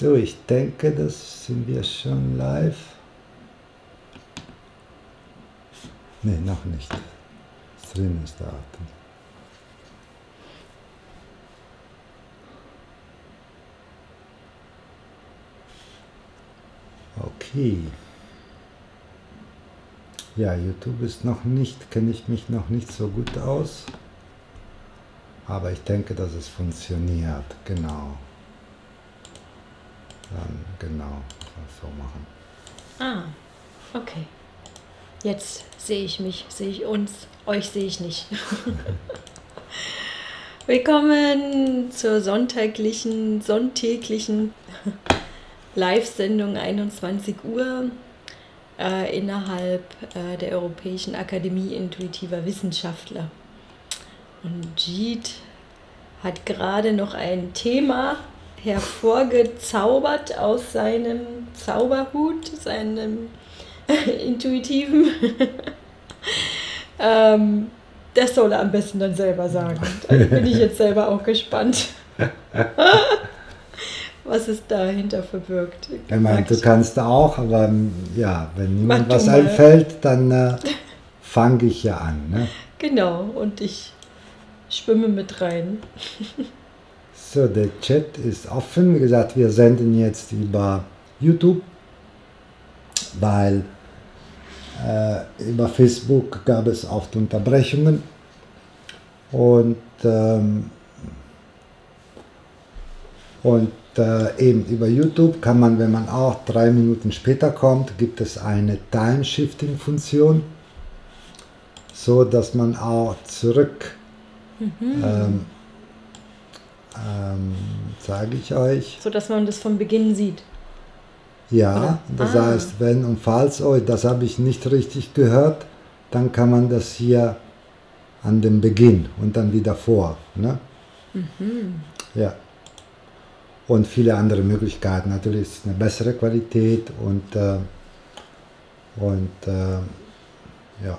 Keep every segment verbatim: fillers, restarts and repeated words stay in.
So, ich denke, das sind wir schon live. Ne, noch nicht. Stream ist da. Okay. Ja, YouTube ist noch nicht, kenne ich mich noch nicht so gut aus. Aber ich denke, dass es funktioniert. Genau. Dann genau so machen. Ah, okay. Jetzt sehe ich mich, sehe ich uns, euch sehe ich nicht. Willkommen zur sonntaglichen, sonntäglichen Live-Sendung einundzwanzig Uhr äh, innerhalb äh, der Europäischen Akademie Intuitiver Wissenschaftler. Und Jeet hat gerade noch ein Thema hervorgezaubert aus seinem Zauberhut, seinem intuitiven. ähm, das soll er am besten dann selber sagen. Da bin ich jetzt selber auch gespannt, was es dahinter verbirgt. Ich meine, du kannst auch, aber ja, wenn niemand Mach was du mal. einfällt, dann äh, fange ich ja an. Ne? Genau, und ich schwimme mit rein. So, der Chat ist offen. Wie gesagt, wir senden jetzt über YouTube, weil äh, über Facebook gab es oft Unterbrechungen. Und, ähm, und äh, eben über YouTube kann man, wenn man auch drei Minuten später kommt, gibt es eine Time-Shifting-Funktion, so dass man auch zurück Mhm. ähm, Ähm, sage ich euch. So dass man das von Beginn sieht. Ja, Oder? das Ah. heißt, wenn und falls euch, das habe ich nicht richtig gehört, dann kann man das hier an dem Beginn und dann wieder vor. Ne? Mhm. Ja. Und viele andere Möglichkeiten. Natürlich ist es eine bessere Qualität und, äh, und äh, ja.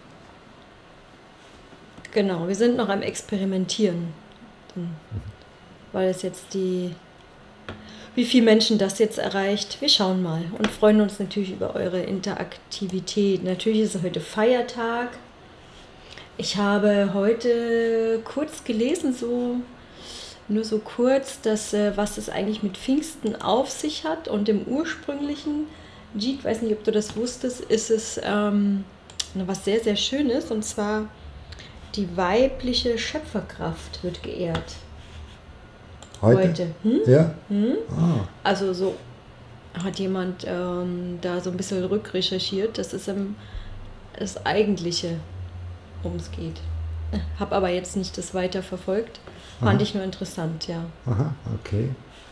Genau, wir sind noch am Experimentieren. Weil es jetzt die, wie viele Menschen das jetzt erreicht, wir schauen mal und freuen uns natürlich über eure Interaktivität. Natürlich ist es heute Feiertag. Ich habe heute kurz gelesen, so nur so kurz, dass, äh, was es eigentlich mit Pfingsten auf sich hat, und im ursprünglichen, Jeet, weiß nicht, ob du das wusstest, ist es ähm, was sehr, sehr Schönes, und zwar die weibliche Schöpferkraft wird geehrt. Heute? Heute. Hm? Ja? Hm? Ah, Also so hat jemand ähm, da so ein bisschen rückrecherchiert. Das ist ähm, das Eigentliche, worum es geht. Hab aber jetzt nicht das weiter verfolgt. Fand Aha. ich nur interessant, ja. aha, okay.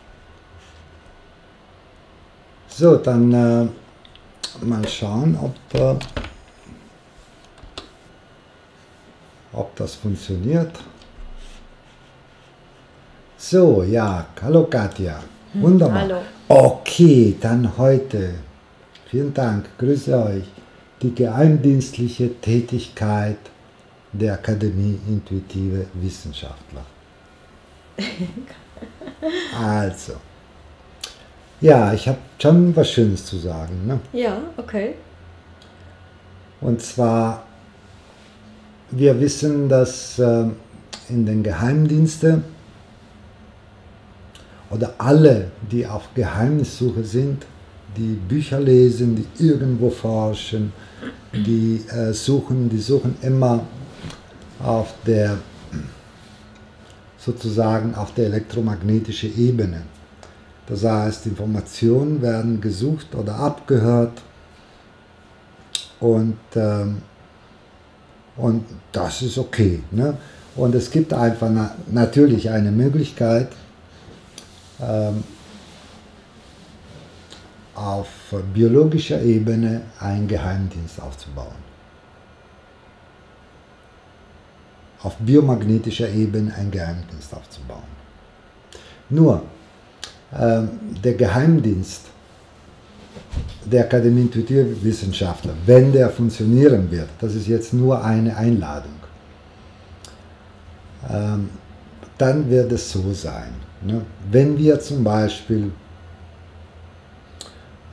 So, dann äh, mal schauen, ob, äh, ob das funktioniert. So, ja, hallo Katja. Wunderbar. Hallo. Okay, dann heute, vielen Dank, grüße euch, die geheimdienstliche Tätigkeit der Akademie Intuitive Wissenschaftler. Also, ja, ich habe schon was Schönes zu sagen. Ne? Ja, okay. Und zwar, wir wissen, dass äh, in den Geheimdiensten oder alle, die auf Geheimnissuche sind, die Bücher lesen, die irgendwo forschen, die äh, suchen, die suchen immer auf der, sozusagen auf der elektromagnetischen Ebene. Das heißt, Informationen werden gesucht oder abgehört und, ähm, und das ist okay. Ne? Und es gibt einfach na natürlich eine Möglichkeit, ähm, auf biologischer Ebene einen Geheimdienst aufzubauen. Auf biomagnetischer Ebene einen Geheimdienst aufzubauen. Nur, ähm, der Geheimdienst der Akademie Intuitive Wissenschaftler, wenn der funktionieren wird, das ist jetzt nur eine Einladung, ähm, dann wird es so sein. Ne? Wenn wir zum Beispiel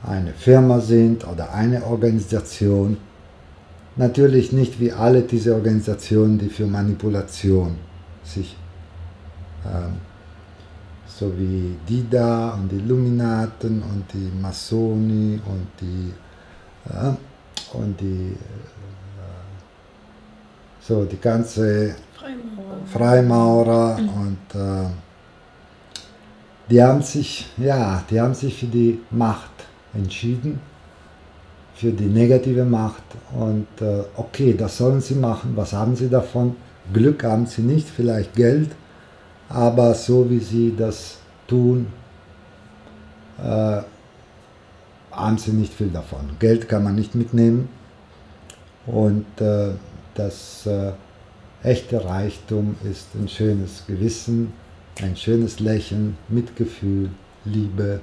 eine Firma sind oder eine Organisation. Natürlich nicht wie alle diese Organisationen, die für Manipulation sich, ähm, so wie die da und die Illuminaten und die Masoni und die, äh, und die, äh, so die ganze Freimaurer, Freimaurer mhm. und äh, die haben sich, ja, die haben sich für die Macht entschieden, für die negative Macht und äh, okay, das sollen sie machen, was haben sie davon? Glück haben sie nicht, vielleicht Geld, aber so wie sie das tun, äh, haben sie nicht viel davon. Geld kann man nicht mitnehmen und äh, das äh, echte Reichtum ist ein schönes Gewissen, ein schönes Lächeln, Mitgefühl, Liebe,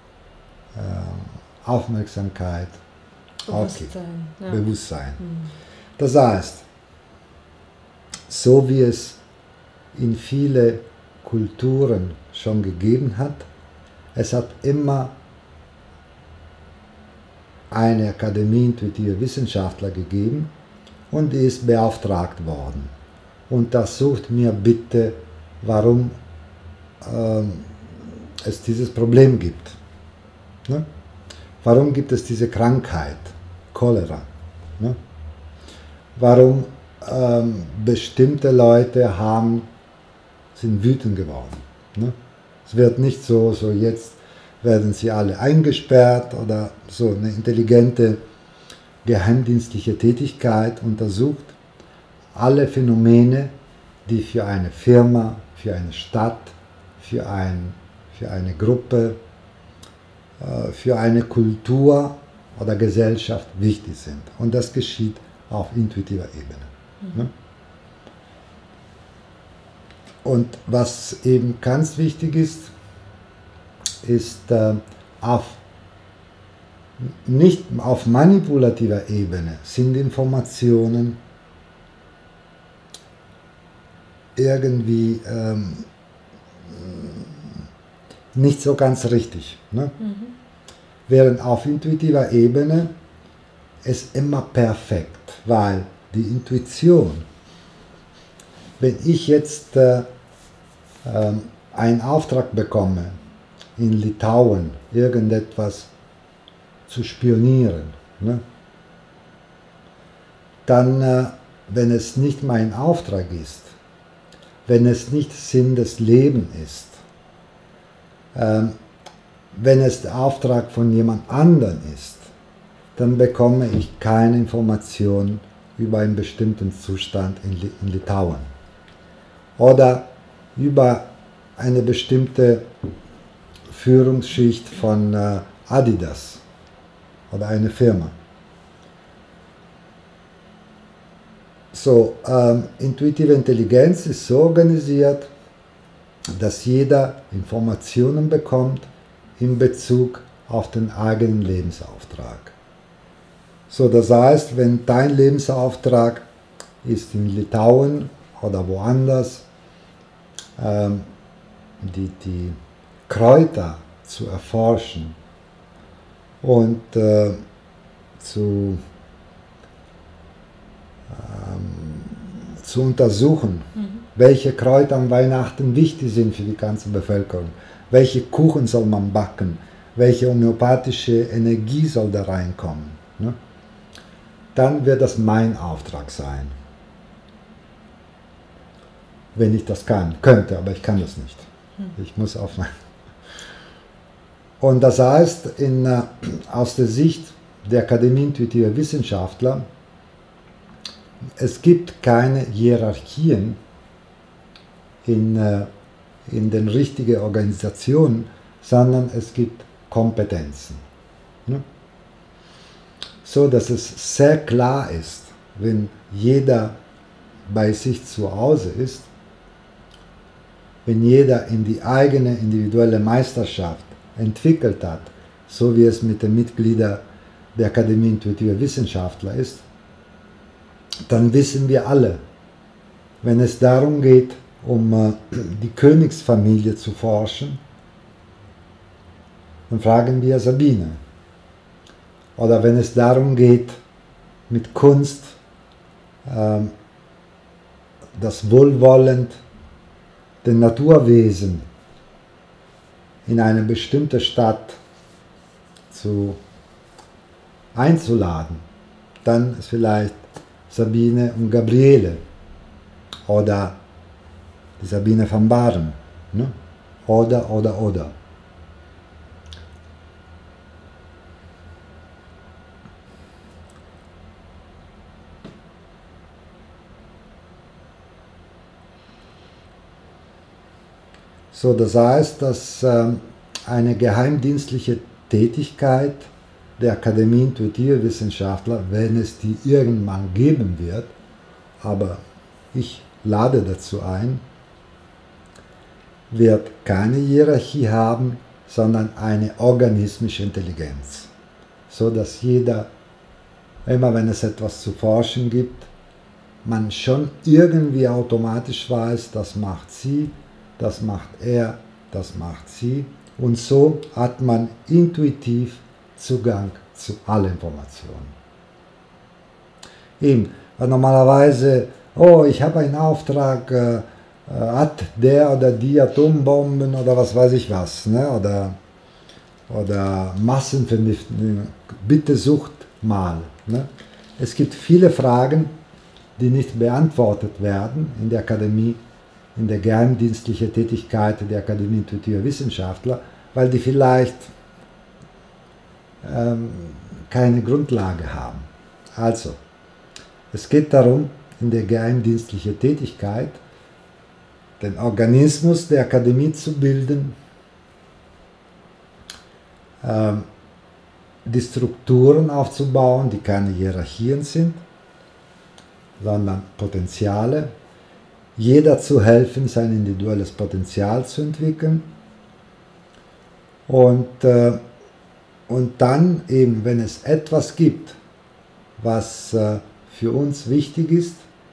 äh, Aufmerksamkeit, Bewusstsein. Okay. Ja. Bewusstsein. Mhm. Das heißt, so wie es in viele Kulturen schon gegeben hat, es hat immer eine Akademie intuitiver Wissenschaftler gegeben und die ist beauftragt worden. Untersucht mir bitte, warum ähm, es dieses Problem gibt. Ne? Warum gibt es diese Krankheit, Cholera? Ne? Warum ähm, bestimmte Leute haben, sind wütend geworden? Ne? Es wird nicht so, so jetzt werden sie alle eingesperrt oder so eine intelligente geheimdienstliche Tätigkeit untersucht. Alle Phänomene, die für eine Firma, für eine Stadt, für, ein, für eine Gruppe, für eine Kultur oder Gesellschaft wichtig sind. Und das geschieht auf intuitiver Ebene. Mhm. Und was eben ganz wichtig ist, ist äh, auf, nicht auf manipulativer Ebene sind Informationen irgendwie ähm, nicht so ganz richtig. Ne? Mhm. Während auf intuitiver Ebene ist immer perfekt, weil die Intuition, wenn ich jetzt äh, äh, einen Auftrag bekomme, in Litauen irgendetwas zu spionieren, ne? Dann, äh, wenn es nicht mein Auftrag ist, wenn es nicht Sinn des Lebens ist, ähm, wenn es der Auftrag von jemand anderem ist, dann bekomme ich keine Information über einen bestimmten Zustand in, Li- in Litauen oder über eine bestimmte Führungsschicht von äh, Adidas oder eine Firma. So, ähm, intuitive Intelligenz ist so organisiert, dass jeder Informationen bekommt in Bezug auf den eigenen Lebensauftrag. So, das heißt, wenn dein Lebensauftrag ist in Litauen oder woanders, ähm, die, die Kräuter zu erforschen und äh, zu, ähm, zu untersuchen, mhm. welche Kräuter an Weihnachten wichtig sind für die ganze Bevölkerung, welche Kuchen soll man backen, welche homöopathische Energie soll da reinkommen, ne? Dann wird das mein Auftrag sein. Wenn ich das kann, könnte, aber ich kann das nicht. Mhm. Ich muss auf mein Und das heißt, in, äh, aus der Sicht der Akademie intuitiver Wissenschaftler, es gibt keine Hierarchien in, äh, in den richtigen Organisationen, sondern es gibt Kompetenzen. Ne? So dass es sehr klar ist, wenn jeder bei sich zu Hause ist, wenn jeder in die eigene individuelle Meisterschaft entwickelt hat, so wie es mit den Mitgliedern der Akademie intuitiver Wissenschaftler ist, dann wissen wir alle, wenn es darum geht, um äh, die Königsfamilie zu forschen, dann fragen wir Sabine. Oder wenn es darum geht, mit Kunst ähm, das Wohlwollend den Naturwesen in eine bestimmte Stadt zu, einzuladen, dann ist vielleicht Sabine und Gabriele oder die Sabine van Baaren. Ne? Oder, oder, oder. So, das heißt, dass ähm, eine geheimdienstliche Tätigkeit der Akademie Intuitive Wissenschaftler, wenn es die irgendwann geben wird, aber ich lade dazu ein, wird keine Hierarchie haben, sondern eine organismische Intelligenz. So dass jeder, immer wenn es etwas zu forschen gibt, man schon irgendwie automatisch weiß, das macht sie, das macht er, das macht sie. Und so hat man intuitiv Zugang zu allen Informationen. Eben, weil normalerweise, oh, ich habe einen Auftrag, äh, hat der oder die Atombomben oder was weiß ich was, ne? oder, oder Massenvernichtung, bitte sucht mal. Ne? Es gibt viele Fragen, die nicht beantwortet werden in der Akademie, in der geheimdienstlichen Tätigkeit der Akademie Intuitiver Wissenschaftler, weil die vielleicht ähm, keine Grundlage haben. Also, es geht darum, in der geheimdienstlichen Tätigkeit den Organismus der Akademie zu bilden, ähm, die Strukturen aufzubauen, die keine Hierarchien sind, sondern Potenziale, jeder zu helfen, sein individuelles Potenzial zu entwickeln und, äh, und dann eben, wenn es etwas gibt, was äh, für uns wichtig ist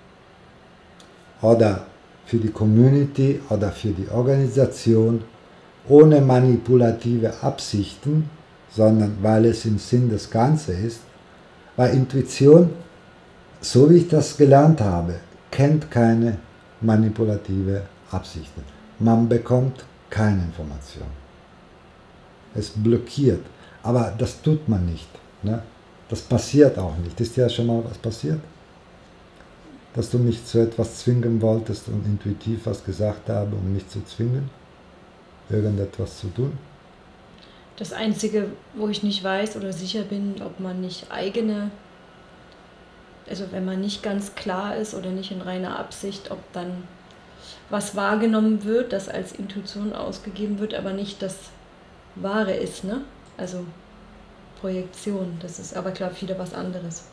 oder für die Community oder für die Organisation, ohne manipulative Absichten, sondern weil es im Sinn des Ganzen ist, weil Intuition, so wie ich das gelernt habe, kennt keine manipulative Absichten. Man bekommt keine Information. Es blockiert. Aber das tut man nicht. Ne? Das passiert auch nicht. Ist dir schon mal was passiert? Dass du mich zu etwas zwingen wolltest und intuitiv was gesagt habe, um mich zu zwingen, irgendetwas zu tun? Das Einzige, wo ich nicht weiß oder sicher bin, ob man nicht eigene, also wenn man nicht ganz klar ist oder nicht in reiner Absicht, ob dann was wahrgenommen wird, das als Intuition ausgegeben wird, aber nicht das Wahre ist, ne? Also Projektion, das ist aber klar wieder was anderes.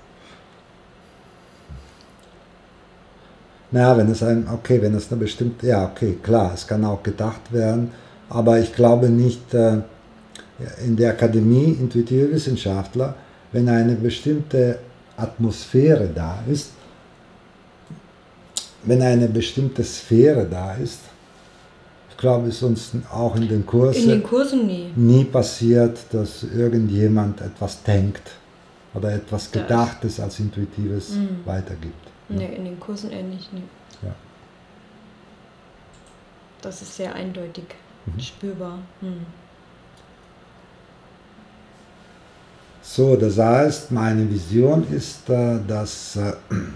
Naja, wenn es ein, okay, wenn es eine bestimmte, ja, okay, klar, es kann auch gedacht werden, aber ich glaube nicht, äh, in der Akademie Intuitive Wissenschaftler, wenn eine bestimmte Atmosphäre da ist, wenn eine bestimmte Sphäre da ist, ich glaube, es ist uns auch in den Kursen, in den Kursen nie. nie passiert, dass irgendjemand etwas denkt oder etwas Gedachtes als Intuitives mhm. weitergibt. Ne, in den Kursen eher nicht. Nee. Ja. Das ist sehr eindeutig mhm. spürbar. Hm. So, das heißt, meine Vision ist, dass äh,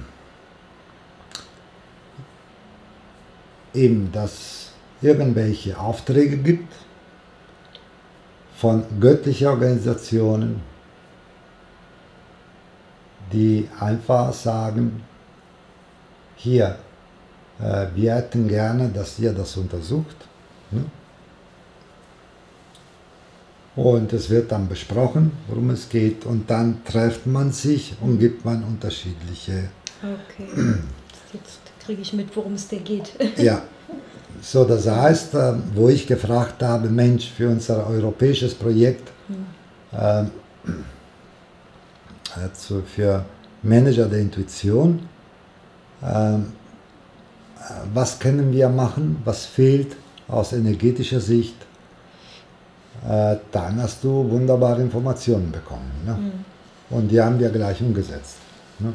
eben, dass irgendwelche Aufträge gibt von göttlichen Organisationen, die einfach sagen, hier, äh, wir hätten gerne, dass ihr das untersucht. Ne? Und es wird dann besprochen, worum es geht, und dann trifft man sich und gibt man unterschiedliche... Okay, jetzt kriege ich mit, worum es dir geht. Ja, so das heißt, wo ich gefragt habe, Mensch, für unser europäisches Projekt, hm. äh, also für Manager der Intuition, äh, was können wir machen, was fehlt aus energetischer Sicht, dann hast du wunderbare Informationen bekommen. Ne? Und die haben wir gleich umgesetzt. Ne?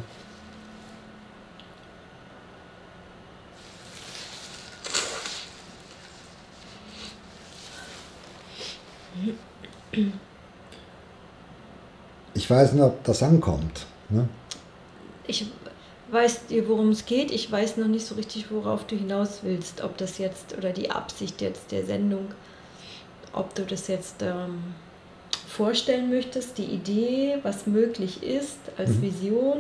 Ich weiß nicht, ob das ankommt. Ne? Ich weiß dir, worum es geht. Ich weiß noch nicht so richtig, worauf du hinaus willst. Ob das jetzt, oder die Absicht jetzt der Sendung, ob du das jetzt ähm, vorstellen möchtest, die Idee, was möglich ist, als mhm. Vision,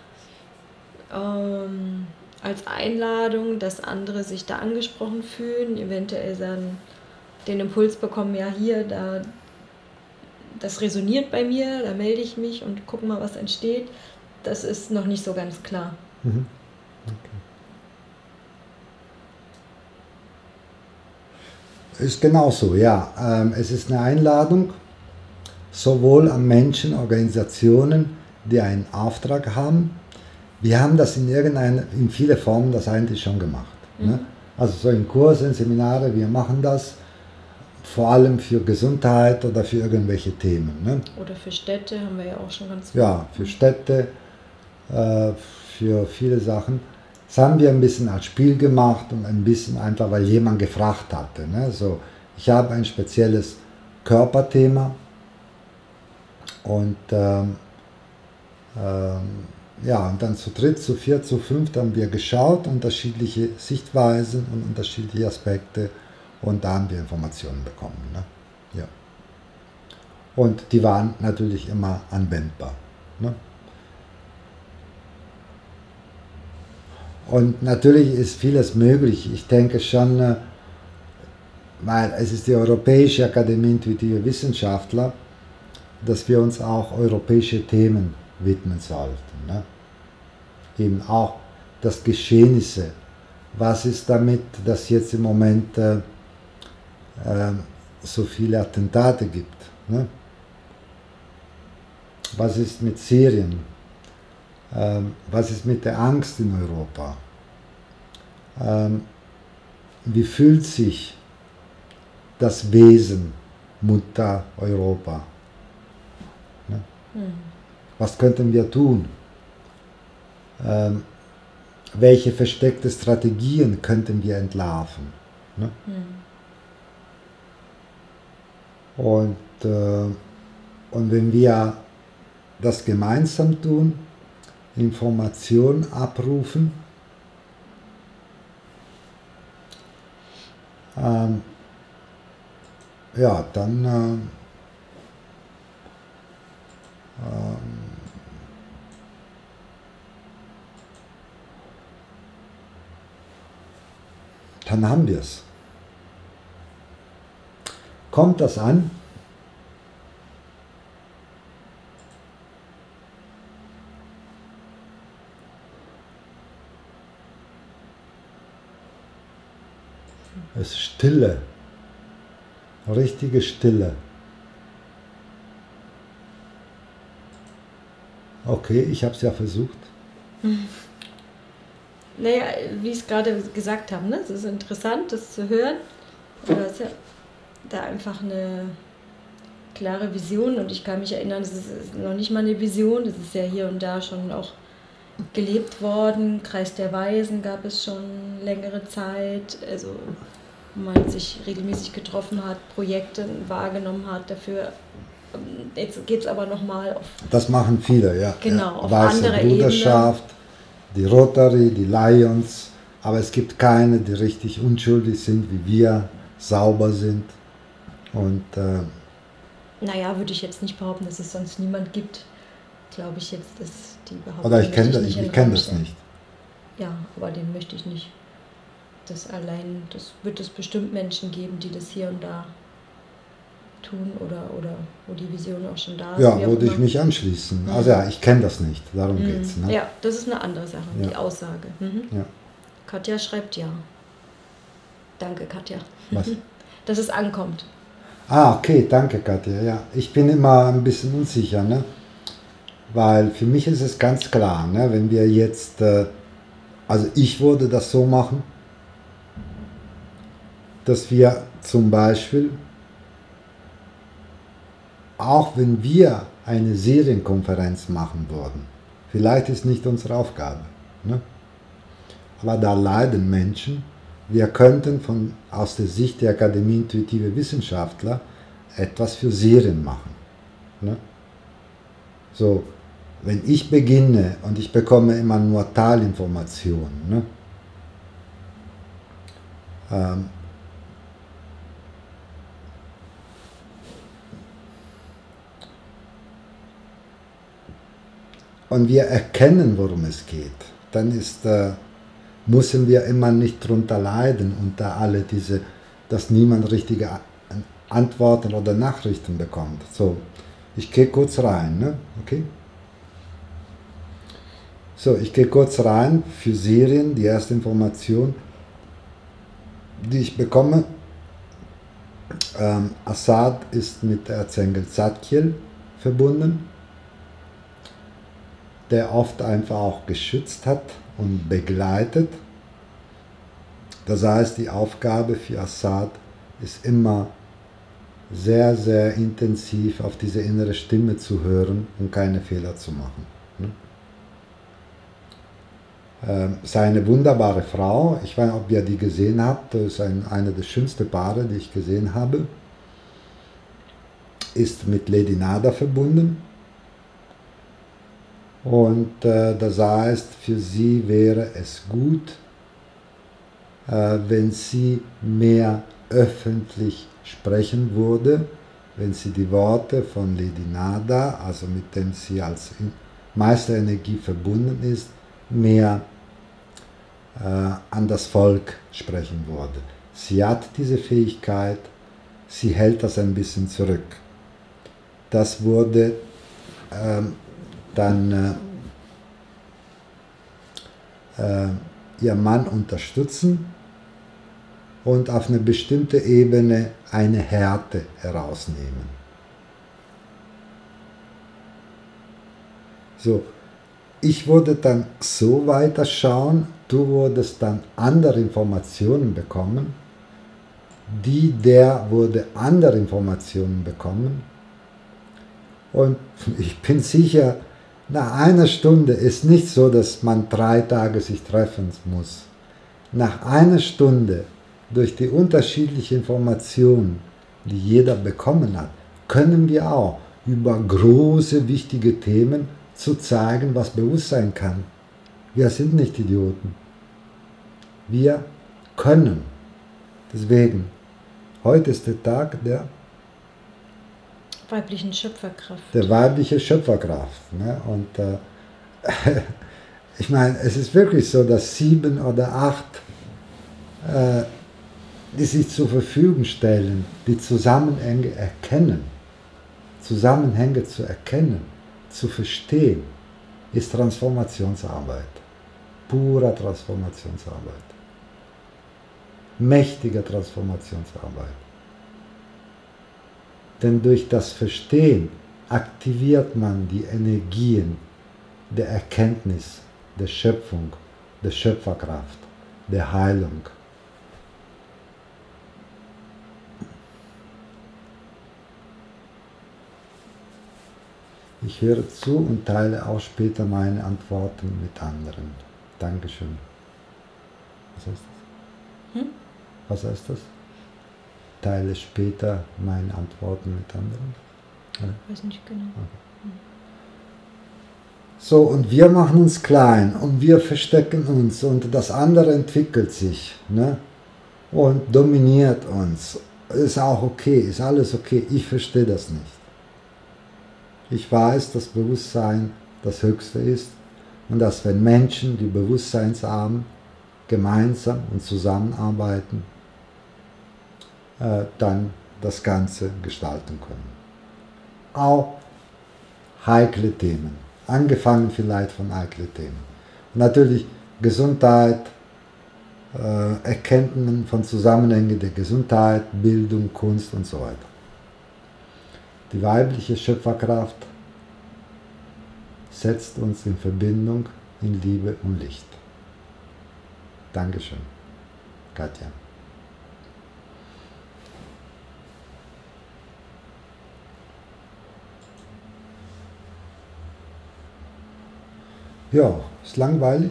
ähm, als Einladung, dass andere sich da angesprochen fühlen, eventuell dann den Impuls bekommen, ja hier, da das resoniert bei mir, da melde ich mich und guck mal, was entsteht. Das ist noch nicht so ganz klar. Mhm. Okay. Ist genauso, ja. Ähm, es ist eine Einladung, sowohl an Menschen, Organisationen, die einen Auftrag haben. Wir haben das in irgendeiner, in viele Formen das eigentlich schon gemacht. Mhm. Ne? Also so in Kursen, Seminare, wir machen das. Vor allem für Gesundheit oder für irgendwelche Themen. Ne? Oder für Städte haben wir ja auch schon ganz viel. Ja, für Städte, äh, für viele Sachen. Das haben wir ein bisschen als Spiel gemacht und ein bisschen einfach, weil jemand gefragt hatte. Ne? So, ich habe ein spezielles Körperthema und ähm, ähm, ja, und dann zu dritt, zu viert, zu fünft haben wir geschaut, unterschiedliche Sichtweisen und unterschiedliche Aspekte. Und da haben wir Informationen bekommen. Ne? Ja. Und die waren natürlich immer anwendbar. Ne? Und natürlich ist vieles möglich. Ich denke schon, weil es ist die Europäische Akademie Intuitive Wissenschaftler, dass wir uns auch europäische Themen widmen sollten. Ne? Eben auch das Geschehnisse. Was ist damit, dass jetzt im Moment äh, so viele Attentate gibt. Ne? Was ist mit Syrien? Ähm, was ist mit der Angst in Europa? Ähm, wie fühlt sich das Wesen Mutter Europa? Ne? Mhm. Was könnten wir tun? Ähm, welche versteckte Strategien könnten wir entlarven? Ne? Mhm. Und, äh, und wenn wir das gemeinsam tun, Informationen abrufen, ähm, ja, dann äh, ähm, dann haben wir es. Kommt das an? Es ist Stille, richtige Stille. Okay, ich habe es ja versucht. Naja, wie ich es gerade gesagt habe, ne? Es ist interessant, das zu hören. Oder ist ja da einfach eine klare Vision, und ich kann mich erinnern, es ist noch nicht mal eine Vision, das ist ja hier und da schon auch gelebt worden. Kreis der Weisen gab es schon längere Zeit, also wo man sich regelmäßig getroffen hat, Projekte wahrgenommen hat dafür. Jetzt geht es aber nochmal auf... Das machen viele, ja. Genau, ja. auf Weiße andere Bruderschaft, Ebene. Die Rotary, die Lions, aber es gibt keine, die richtig unschuldig sind, wie wir, sauber sind. Und, äh, naja, würde ich jetzt nicht behaupten, dass es sonst niemand gibt, glaube ich jetzt, dass die behaupten. Oder ich kenne das, ich, ich kenn das nicht. Ja, aber den möchte ich nicht. Das allein, das wird es bestimmt Menschen geben, die das hier und da tun oder, oder wo die Vision auch schon da ist. Ja, würde ich mich anschließen. Mhm. Also ja, ich kenne das nicht, darum mhm. geht es. Ne? Ja, das ist eine andere Sache, ja. Die Aussage. Mhm. Ja. Katja schreibt ja. Danke, Katja. Was? Dass es ankommt. Ah, okay, danke, Katja. Ja, ich bin immer ein bisschen unsicher, ne? Weil für mich ist es ganz klar, ne? Wenn wir jetzt, äh, also ich würde das so machen, dass wir zum Beispiel auch wenn wir eine Serienkonferenz machen würden, vielleicht ist nicht unsere Aufgabe, ne? Aber da leiden Menschen. Wir könnten von, aus der Sicht der Akademie Intuitive Wissenschaftler etwas für Serien machen. Ne? So, wenn ich beginne und ich bekomme immer nur Teilinformationen, ne? ähm, und wir erkennen, worum es geht, dann ist, äh, müssen wir immer nicht drunter leiden, unter alle diese, dass niemand richtige Antworten oder Nachrichten bekommt. So, ich gehe kurz rein, ne? Okay? So, ich gehe kurz rein für Serien, die erste Information, die ich bekomme. Ähm, Assad ist mit Erzengel Zadkiel verbunden, der oft einfach auch geschützt hat und begleitet. Das heißt, die Aufgabe für Assad ist immer sehr, sehr intensiv auf diese innere Stimme zu hören und keine Fehler zu machen. Ähm, seine wunderbare Frau, ich weiß nicht, ob ihr die gesehen habt, das ist ein, eine der schönsten Paare, die ich gesehen habe, ist mit Lady Nada verbunden. Und äh, das heißt, für sie wäre es gut, äh, wenn sie mehr öffentlich sprechen würde, wenn sie die Worte von Lady Nada, also mit dem sie als Meisterenergie verbunden ist, mehr äh, an das Volk sprechen würde. Sie hat diese Fähigkeit, sie hält das ein bisschen zurück. Das wurde ähm, dann äh, äh, ihr Mann unterstützen und auf eine bestimmte Ebene eine Härte herausnehmen. So, ich würde dann so weiter schauen, du würdest dann andere Informationen bekommen, die der würde andere Informationen bekommen, und ich bin sicher, nach einer Stunde ist nicht so, dass man drei Tage sich treffen muss. Nach einer Stunde, durch die unterschiedlichen Informationen, die jeder bekommen hat, können wir auch über große, wichtige Themen zu zeigen, was Bewusstsein kann. Wir sind nicht Idioten. Wir können. Deswegen, heute ist der Tag der weiblichen Schöpferkraft. Der weibliche Schöpferkraft. Ne? Und äh, ich meine, es ist wirklich so, dass sieben oder acht, äh, die sich zur Verfügung stellen, die Zusammenhänge erkennen, Zusammenhänge zu erkennen, zu verstehen, ist Transformationsarbeit. Pure Transformationsarbeit. Mächtige Transformationsarbeit. Denn durch das Verstehen aktiviert man die Energien der Erkenntnis, der Schöpfung, der Schöpferkraft, der Heilung. Ich höre zu und teile auch später meine Antworten mit anderen. Dankeschön. Was heißt das? Hm? Was heißt das? Teile später meine Antworten mit anderen. Ja. Ich weiß nicht genau. Okay. So, und wir machen uns klein und wir verstecken uns und das andere entwickelt sich, ne? Und dominiert uns. Ist auch okay, ist alles okay. Ich verstehe das nicht. Ich weiß, dass Bewusstsein das Höchste ist und dass wenn Menschen, die Bewusstseinsarmen, gemeinsam und zusammenarbeiten, äh, dann das Ganze gestalten können. Auch heikle Themen, angefangen vielleicht von heiklen Themen. Und natürlich Gesundheit, äh, Erkenntnis von Zusammenhängen der Gesundheit, Bildung, Kunst und so weiter. Die weibliche Schöpferkraft setzt uns in Verbindung in Liebe und Licht. Dankeschön, Katja. Ja, ist langweilig.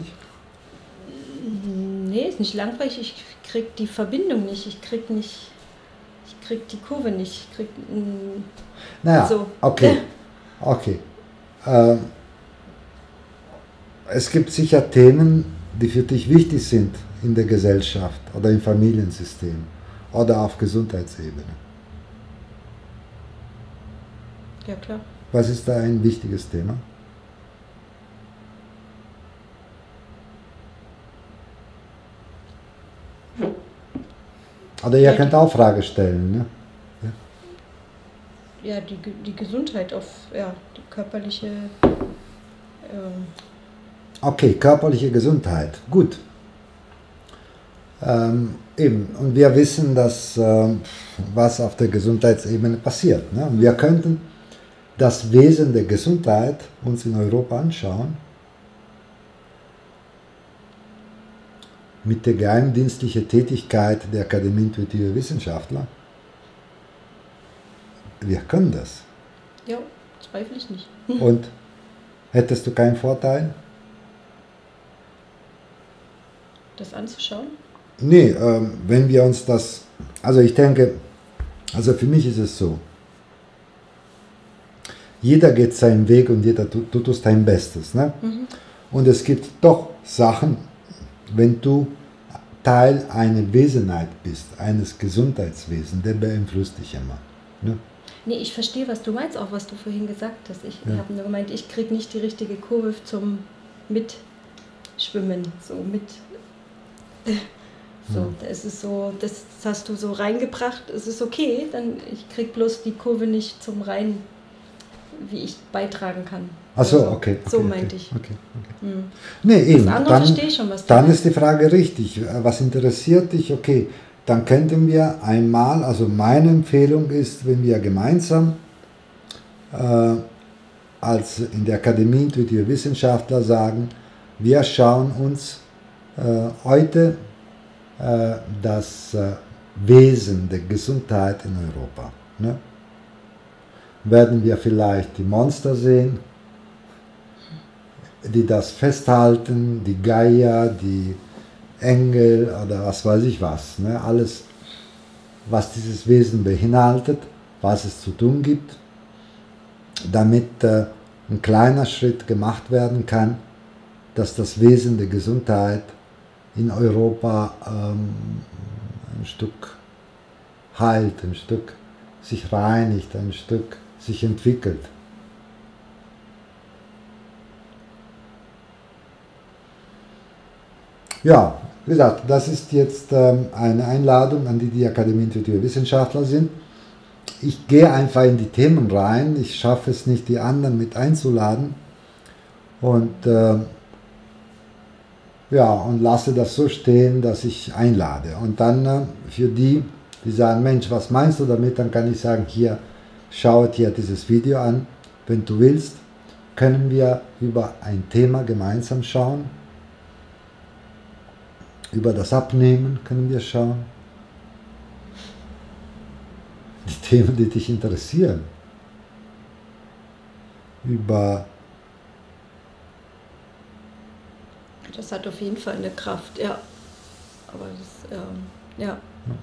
Nee, ist nicht langweilig. Ich krieg die Verbindung nicht. Ich krieg nicht. Ich krieg die Kurve nicht. Ich krieg. Mm, Naja, so. okay. Okay. Ähm, es gibt sicher Themen, die für dich wichtig sind in der Gesellschaft oder im Familiensystem oder auf Gesundheitsebene. Ja, klar. Was ist da ein wichtiges Thema? Oder ihr Ja, könnt auch Fragen stellen, ne? Ja, die, die Gesundheit auf, ja, die körperliche. Ähm, Okay, körperliche Gesundheit, gut. Ähm, eben, und wir wissen, dass ähm, was auf der Gesundheitsebene passiert. Ne? Und wir könnten das Wesen der Gesundheit uns in Europa anschauen mit der geheimdienstlichen Tätigkeit der Akademie Intuitive Wissenschaftler. Wir können das. ja, zweifle ich nicht. Und hättest du keinen Vorteil? Das anzuschauen? Nee, ähm, wenn wir uns das, also ich denke, also für mich ist es so, jeder geht seinen Weg und jeder tut, du tust dein Bestes. Ne? Mhm. Und es gibt doch Sachen, wenn du Teil einer Wesenheit bist, eines Gesundheitswesens, der beeinflusst dich immer. Ne? Nee, ich verstehe, was du meinst, auch was du vorhin gesagt hast. Ich Ja. habe nur gemeint, ich kriege nicht die richtige Kurve zum Mitschwimmen, so mit. So, Ja. es ist so, das hast du so reingebracht, es ist okay, dann ich krieg bloß die Kurve nicht zum rein, wie ich beitragen kann. Ach so, Oder okay. So okay, meinte okay, ich. Okay, okay. Hm. Nee, eben. Das andere verstehe ich schon, was du Dann meinst. ist die Frage richtig. Was interessiert dich? Okay, dann könnten wir einmal, also meine Empfehlung ist, wenn wir gemeinsam äh, als in der Akademie Intuitive Wissenschaftler sagen, wir schauen uns äh, heute äh, das äh, Wesen der Gesundheit in Europa. Ne? Werden wir vielleicht die Monster sehen, die das festhalten, die Geier, die Engel oder was weiß ich was. Ne? Alles, was dieses Wesen beinhaltet, was es zu tun gibt, damit äh, ein kleiner Schritt gemacht werden kann, dass das Wesen der Gesundheit in Europa ähm, ein Stück heilt, ein Stück sich reinigt, ein Stück sich entwickelt. Ja, wie gesagt, das ist jetzt ähm, eine Einladung, an die die Akademie Intuitive Wissenschaftler sind. Ich gehe einfach in die Themen rein, ich schaffe es nicht, die anderen mit einzuladen und, äh, ja, und lasse das so stehen, dass ich einlade. Und dann äh, für die, die sagen, Mensch, was meinst du damit, dann kann ich sagen, hier, schau dir dieses Video an. Wenn du willst, können wir über ein Thema gemeinsam schauen. Über das Abnehmen können wir schauen. Die Themen, die dich interessieren. Über Das hat auf jeden Fall eine Kraft, ja. Aber das, ähm, ja.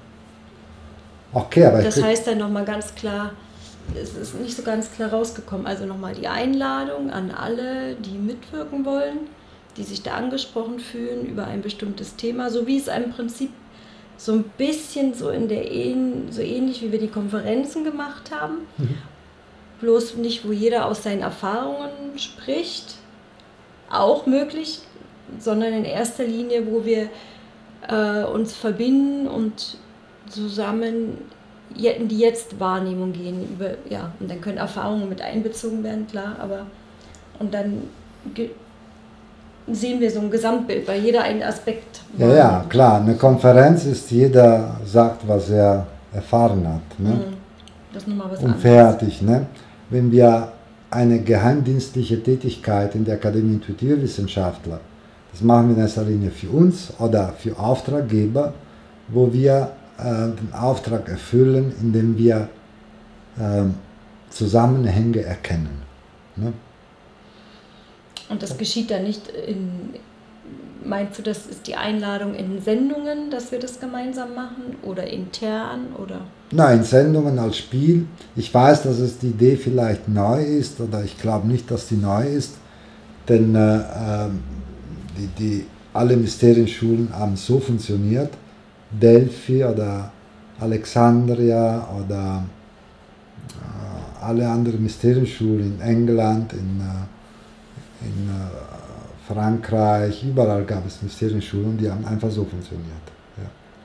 Okay, aber Das ich krieg, heißt dann nochmal ganz klar, es ist nicht so ganz klar rausgekommen. Also nochmal die Einladung an alle, die mitwirken wollen, die sich da angesprochen fühlen über ein bestimmtes Thema, so wie es im Prinzip so ein bisschen so in der ähn, so ähnlich wie wir die Konferenzen gemacht haben, Mhm. bloß nicht, wo jeder aus seinen Erfahrungen spricht, auch möglich, sondern in erster Linie, wo wir äh, uns verbinden und zusammen je- in die Jetzt-Wahrnehmung gehen. Über, ja, und dann können Erfahrungen mit einbezogen werden, klar, aber und dann ge- sehen wir so ein Gesamtbild, weil jeder einen Aspekt ja, ja, wahrnimmt. klar, eine Konferenz ist, jeder sagt, was er erfahren hat. Ne? Mhm. Das ist nochmal was Und anderes. fertig. Ne? Wenn wir eine geheimdienstliche Tätigkeit in der Akademie Intuitive Wissenschaftler, das machen wir in erster Linie für uns oder für Auftraggeber, wo wir äh, den Auftrag erfüllen, indem wir äh, Zusammenhänge erkennen. Ne? Und das geschieht dann nicht in, meinst du, das ist die Einladung in Sendungen, dass wir das gemeinsam machen oder intern oder? Nein, Sendungen als Spiel. Ich weiß, dass es die Idee vielleicht neu ist oder ich glaube nicht, dass die neu ist, denn äh, äh, die, die, alle Mysterienschulen haben so funktioniert. Delphi oder Alexandria oder äh, alle anderen Mysterienschulen in England, in, äh, in äh, Frankreich, überall gab es Mysterienschulen, die haben einfach so funktioniert. Ja.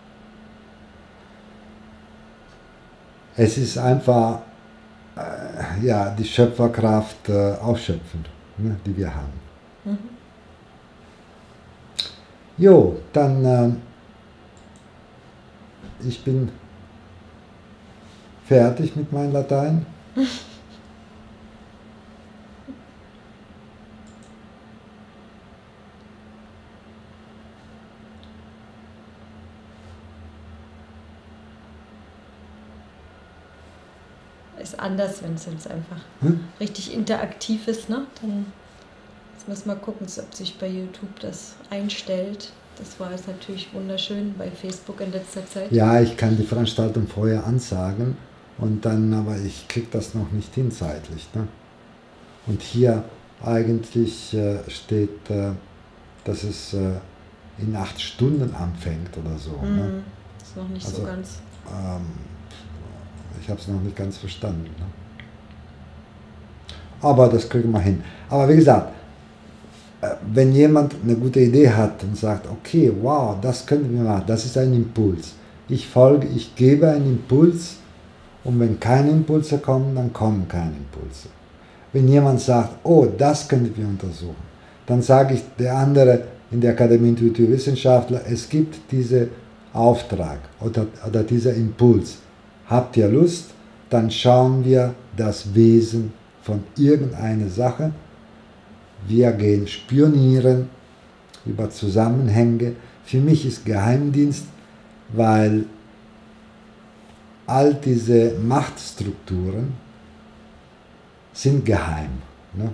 Es ist einfach äh, ja, die Schöpferkraft äh, ausschöpfen, ne, die wir haben. Mhm. Jo, dann äh, ich bin fertig mit meinem Latein. Ist anders, wenn es jetzt einfach hm? richtig interaktiv ist, ne? Dann müssen wir gucken, ob sich bei YouTube das einstellt. Das war jetzt natürlich wunderschön bei Facebook in letzter Zeit. Ja, ich kann die Veranstaltung vorher ansagen und dann, aber ich kriege das noch nicht hin zeitlich. Ne? Und hier eigentlich äh, steht, äh, dass es äh, in acht Stunden anfängt oder so. Mm, ne? Ist noch nicht also, so ganz. Ähm, ich habe es noch nicht ganz verstanden. Ne? Aber das kriegen wir hin. Aber wie gesagt, wenn jemand eine gute Idee hat und sagt, okay, wow, das könnten wir machen, das ist ein Impuls. Ich folge, ich gebe einen Impuls und wenn keine Impulse kommen, dann kommen keine Impulse. Wenn jemand sagt, oh, das könnten wir untersuchen, dann sage ich der andere in der Akademie Intuitive Wissenschaftler, es gibt diesen Auftrag oder, oder dieser Impuls. Habt ihr Lust? Dann schauen wir das Wesen von irgendeiner Sache. Wir gehen spionieren über Zusammenhänge. Für mich ist Geheimdienst, weil all diese Machtstrukturen sind geheim. Ne?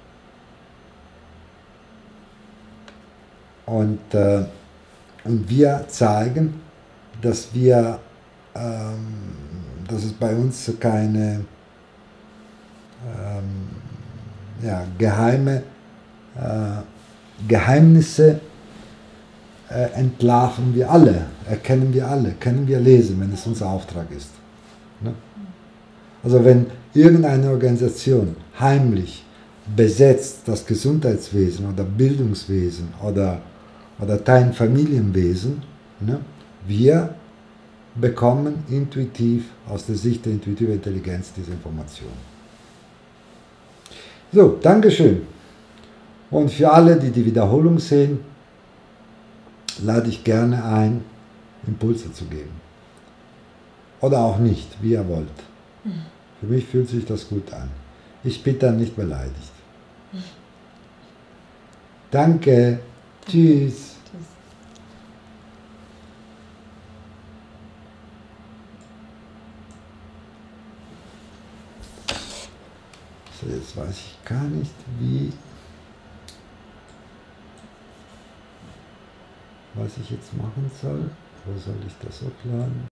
Und, äh, und wir zeigen, dass wir, ähm, dass es bei uns keine ähm, ja, geheime Äh, Geheimnisse äh, entlarven wir alle, erkennen wir alle, können wir lesen, wenn es unser Auftrag ist. Ne? Also wenn irgendeine Organisation heimlich besetzt das Gesundheitswesen oder Bildungswesen oder, oder Teil Familienwesen, ne? Wir bekommen intuitiv aus der Sicht der intuitiven Intelligenz diese Information. So, Dankeschön. Und für alle, die die Wiederholung sehen, lade ich gerne ein, Impulse zu geben. Oder auch nicht, wie ihr wollt. Für mich fühlt sich das gut an. Ich bin dann nicht beleidigt. Danke. Tschüss. So, jetzt weiß ich gar nicht, wie... was ich jetzt machen soll. Wo soll ich das hochladen?